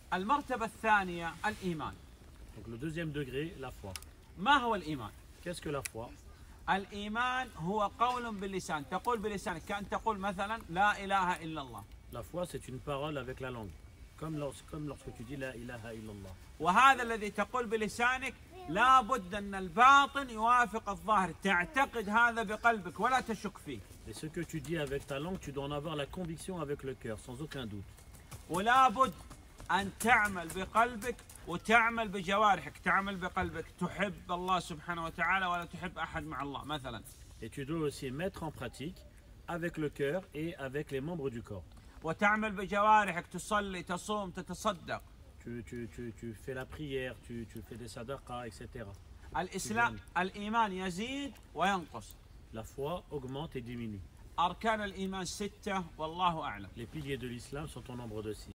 المرتبة الثانية الإيمان. Donc le deuxième degré, la foi. ما هو الإيمان؟ Qu'est-ce que la foi? الإيمان هو قول باللسان، تقول بلسانك كأن تقول مثلا لا إله إلا الله. La foi, c'est une parole avec la langue. Comme lorsque tu dis la ilaha illallah. وهذا الذي تقول بلسانك لا بد أن الباطن يوافق الظاهر، تعتقد هذا بقلبك ولا تشك فيه. Et ce que tu dis avec ta langue, tu dois en avoir la conviction avec le cœur, sans aucun doute. ولا بد أن تعمل بقلبك وتعمل بجوارحك، تعمل بقلبك تحب الله سبحانه وتعالى ولا تحب أحد مع الله مثلا. Et tu dois aussi mettre en pratique avec le cœur et avec les membres du corps. وتعمل بجوارحك، تصلي تصوم تتصدق. Tu fais la prière, tu fais des sadaqas, etc. الإيمان يزيد وينقص. La foi augmente et diminue. أركان الإيمان 6 والله أعلم. Les piliers de l'islam sont au nombre de 6.